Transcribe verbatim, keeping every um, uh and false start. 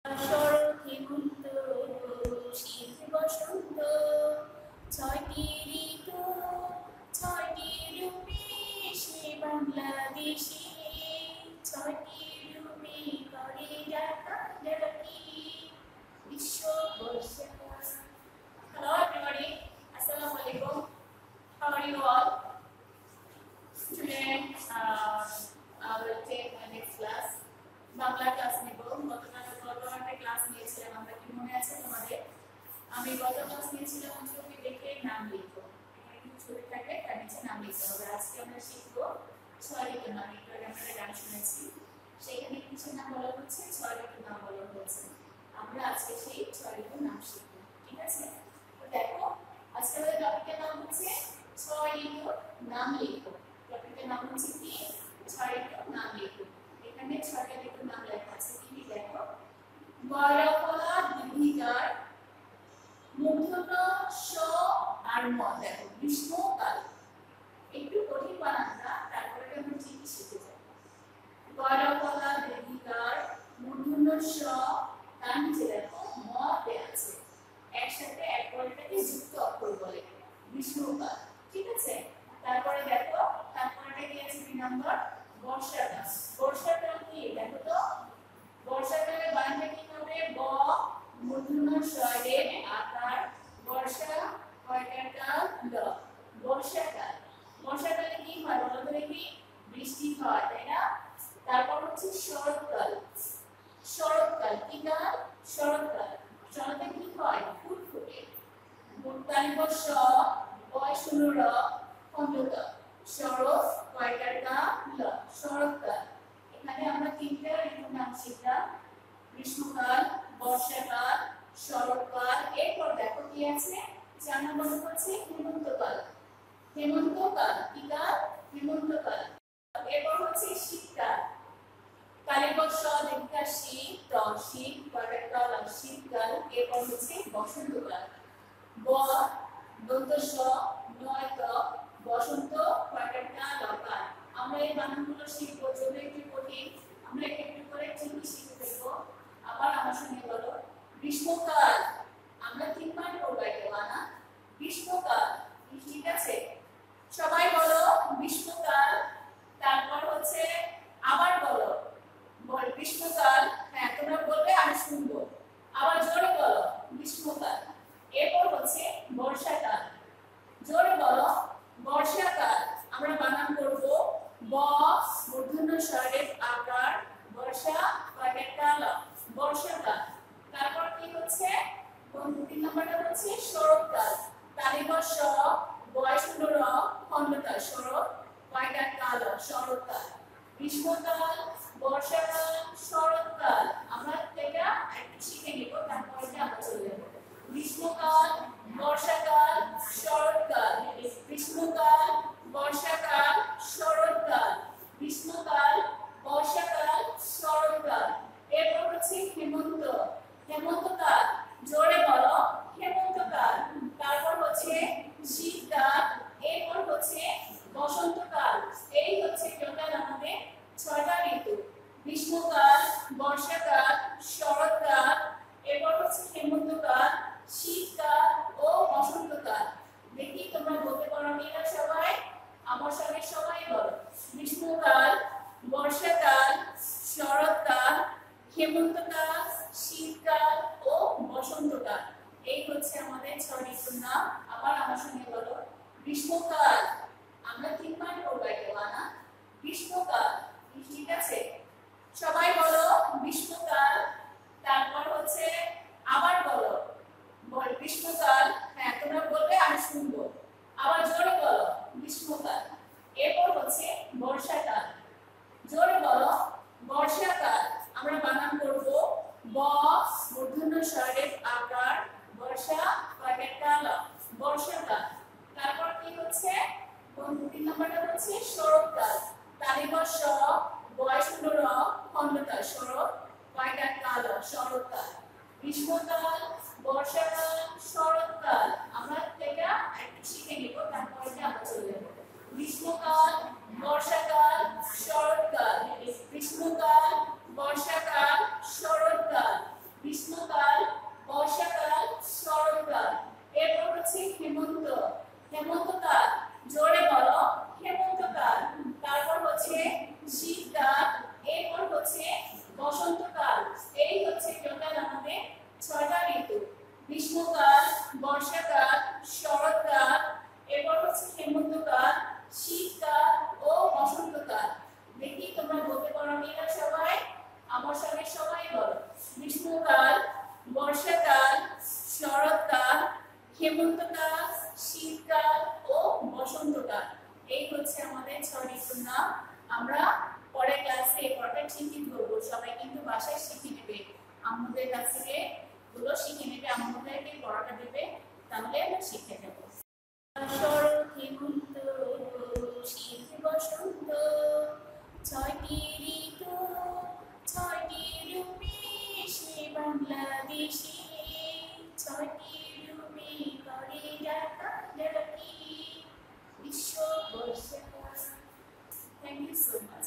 শরৎ হেমন্ত শীত বসন্ত ছয়টি ঋতু ছয়টি রূপে সে বাংলাদেশে ছয়টি রূপে করে ডাকাডাকি বিশ্ববর্ষা। Hello everybody, Assalamu alaikum. How are you all? Today uh, I will take my next class. Bangla class নেব। গতকাল গত একটা ক্লাস নিয়েছিলাম আমরা, কি মনে আছে তোমাদের? আমি গত ক্লাস নিয়েছিলাম ছবি দেখে নাম লিখো। এখানে কিছু ছবি থাকে, তার নিচে নাম লিখতে হবে। আজকে আমরা শিখবো ছয় ঋতুর নাম। একটু আগে আমরা গান শুনেছি, সেখানে কিছু নাম বলা হচ্ছে, ছয় ঋতুর নাম বলা হয়েছে। আমরা আজকে সেই ছয় ঋতুর নাম শিখবো, ঠিক আছে? তো দেখো, আজকে আমাদের টপিকের নাম হচ্ছে ছয় ঋতুর নাম লিখো। টপিকের নাম হচ্ছে কি? ছয় ঋতুর নাম লিখো। এখানে ছয়টা ঋতুর নাম লেখা আছে, কি কি দেখো? বয়ফলা দীর্ঘিকার মূর্ধন্য স আর ম। দেখো গ্রীষ্মকাল, একটু কঠিন বানানটা, তারপরে আমরা ঠিকই শিখে যাব। বয়ফলা দীর্ঘিকার মূর্ধন্য স, তার নিচে দেখো ম দেয়া আছে, একসাথে এক বলটাকে যুক্ত অক্ষর বলে গ্রীষ্মকাল, ঠিক আছে? তারপরে দেখো, তারপরে কি আছে? দুই নাম্বার বর্ষাকাল। বর্ষাকাল কি দেখো তো? বর্ষাকালে বানানটা কি হবে? ব মূর্ধন্য ষ এর আকার, বর্ষা কয়টার কাল ল, বর্ষাকাল। বর্ষাকালে কি হয় বলো তো দেখি? বৃষ্টি হয়, তাই না? তারপর হচ্ছে শরৎকাল। শরৎকাল কি কাল? শরৎকাল। শরতে কি হয়? ফুল ফোটে। মুক্তালিব স বয় শূন্য র খণ্ডত, শরৎ কয়টার কাল ল, শরৎকাল। এখানে আমরা তিনটা ঋতুর নাম শিখলাম, গ্রীষ্মকাল, বর্ষাকাল, শরৎকাল। এরপর দেখো কি আছে? চার নম্বর হচ্ছে হেমন্তকাল। হেমন্তকাল কি কাল? হেমন্তকাল। এরপর হচ্ছে শীতকাল। কালিব স দীর্ঘ শীত ত শীত কয়টার কাল শীতকাল। এরপর হচ্ছে বসন্তকাল। ব দন্ত স নয় ত বসন্ত কয়টার কাল কাল। আমরা এই বানানগুলো শিখবো, যদি একটু কঠিন, আমরা একটু একটু করে ঠিকই শিখে ফেলবো। আবার আমার সঙ্গে বলো, গ্রীষ্মকাল। আমরা তিনবার পড়বো এটা বানান, গ্রীষ্মকাল, ঠিক আছে? সবাই বলো গ্রীষ্মকাল। তারপর হচ্ছে আবার বলো, বল গ্রীষ্মকাল। হ্যাঁ, তোমরা বলবে, আমি শুনবো। আবার জোরে বলো গ্রীষ্মকাল। এরপর হচ্ছে বর্ষাকাল। জোরে বলো বর্ষাকাল। আমরা বানান করব ব মূর্ধন্য ষ এর আকার, বর্ষা কয়টার কাল, বর্ষাকাল। তারপর কি হচ্ছে? তিন নম্বরটা হচ্ছে শরৎকাল। তালিব স বয় শূন্য র খণ্ডত, শরৎ কয়টার কাল, শরৎকাল। গ্রীষ্মকাল, বর্ষাকাল, শরৎকাল। আমরা এটা একটু শিখে নিব, তারপরে আমরা চলে যাব। গ্রীষ্মকাল, বর্ষাকাল, শরৎকাল। গ্রীষ্মকাল, বর্ষাকাল, শরৎকাল। গ্রীষ্মকাল, বর্ষাকাল, শরৎকাল। এরপর হচ্ছে হেমন্ত। হেমন্তকাল। জোরে বলো হেমন্তকাল। তারপর হচ্ছে শীতকাল। এরপর হচ্ছে বসন্তকাল। এই হচ্ছে টোটাল আমাদের ছয়টা ঋতু। গ্রীষ্মকাল, বর্ষাকাল, শরৎকাল, এরপর হচ্ছে হেমন্তকাল, শীতকাল ও বসন্তকাল। দেখি তোমরা বলতে পারো কিনা সবাই? আমার সঙ্গে সবাই বলো, গ্রীষ্মকাল, বর্ষাকাল, শরৎকাল, হেমন্তকাল, শীতকাল ও বসন্তকাল। এই হচ্ছে আমাদের ছয় ঋতুর নাম। আবার আমার সঙ্গে বলো, গ্রীষ্মকাল। আমরা তিনবার পড়বো এটা বানান, গ্রীষ্মকাল, ঠিক আছে? সবাই বলো গ্রীষ্মকাল। তারপর হচ্ছে আবার বলো, বল গ্রীষ্মকাল। হ্যাঁ, তোমরা বলবে, আমি শুনবো। আবার জোরে বলো গ্রীষ্মকাল। এরপর হচ্ছে বর্ষাকাল। জোরে বলো বর্ষাকাল। আমরা বানান করব ব মূর্ধন্য ষ এর আকার, বর্ষা কয়টার কাল, বর্ষাকাল। তারপর কি হচ্ছে? তিন নম্বরটা হচ্ছে শরৎকাল। তালিব স বয় শূন্য র খণ্ডত, শরৎ কয়টার কাল, শরৎকাল। গ্রীষ্মকাল, বর্ষাকাল, শরৎকাল। আমরা এটা একটু শিখে নিব, তারপরে আমরা চলে যাব। গ্রীষ্মকাল, বর্ষাকাল, শরৎকাল। গ্রীষ্মকাল, বর্ষাকাল, শরৎকাল। আমাদের কাছ থেকে গুলো শিখে নেবে, আমাদেরকে পড়াটা দেবে, তাহলে আমরা শিখে নেব। শরৎ হেমন্ত শীত বসন্ত ছয়টি ঋতু ছয়টি রূপে সে বাংলাদেশে, ছয়টি রূপে করে ডাকাডাকি বিশ্ববর্ষা। Thank you so much.